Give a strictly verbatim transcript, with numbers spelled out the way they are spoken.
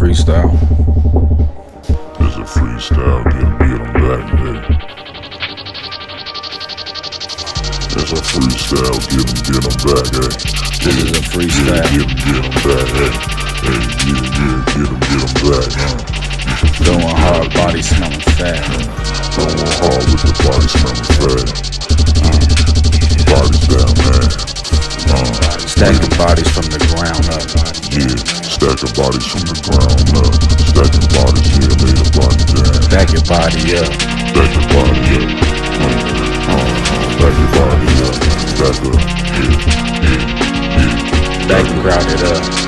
freestyle. It's a freestyle, get 'em, get 'em back, hey. It's a freestyle, get 'em, get 'em back, hey. This is a freestyle. Yeah, get 'em, get 'em back, hey. Hey, yeah, yeah, get 'em, get 'em back, huh? Going hard, body smelling fat. Going hard with the body smelling fat. Uh, bodies down, man. Uh, Stacking bodies from the ground up. Yeah, stacking bodies from the ground up. Stacking bodies, yeah, lay the body down. Stack your body up. Stack your body up. Uh, uh, stack your body up. Stack up, yeah, yeah, yeah. Stack and crowd it up.